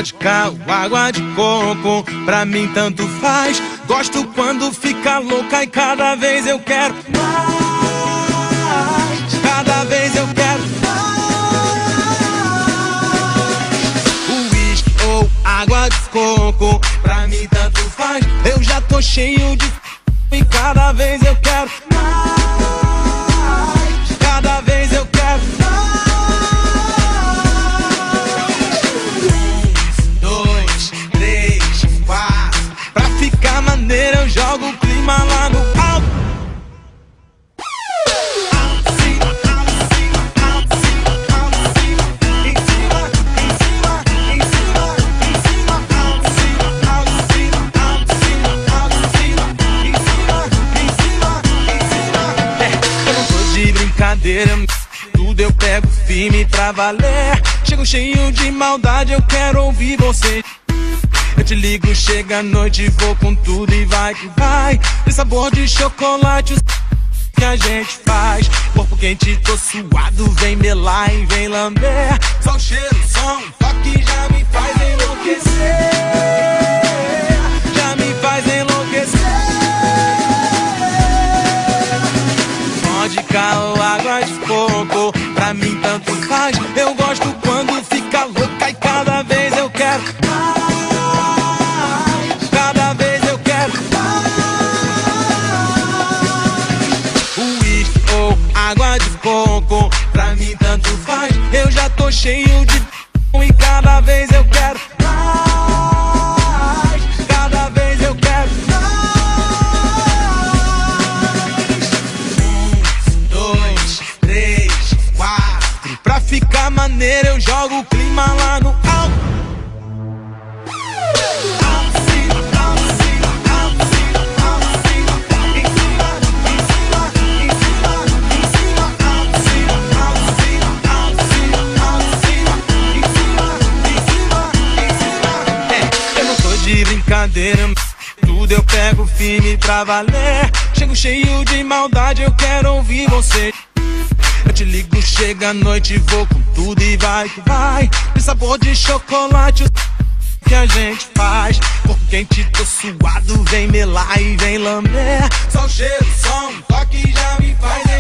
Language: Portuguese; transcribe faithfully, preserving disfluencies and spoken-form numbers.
vodka ou água de coco, pra mim tanto faz. Gosto quando fica louca e cada vez eu quero mais. Cada vez eu quero mais. Uísque ou água de coco, pra mim tanto faz. Eu já tô cheio de e cada vez eu quero mais. Cada vez eu quero mais. Um, dois, três, quatro. Pra ficar maneiro eu jogo o clima lá no alto. Tudo eu pego firme pra valer. Chego cheio de maldade, eu quero ouvir você. Eu te ligo, chega a noite, vou com tudo e vai que vai. Tem sabor de chocolate, o que a gente faz. Corpo quente, tô suado, vem melar e vem lamber. Só o cheiro, som, toque já me faz enlouquecer. Já me faz enlouquecer. Vodka ou água de coco, pra mim tanto faz. Eu gosto quando fica louca e cada vez eu quero mais. Cada vez eu quero mais. Uísque ou água de coco, pra mim tanto faz. Eu já tô cheio de e cada vez eu quero mais. Cada vez eu quero mais. Pra ficar maneiro eu jogo o clima lá no alto. Eu não tô de brincadeira, tudo eu pego firme pra valer. Chego cheio de maldade, eu quero ouvir você. Eu te ligo, chega a noite, vou com tudo e vai que vai. Tem sabor de chocolate, o que a gente faz. Corpo quente, tô suado, vem melar e vem lamber. Só o cheiro, som, toque já me faz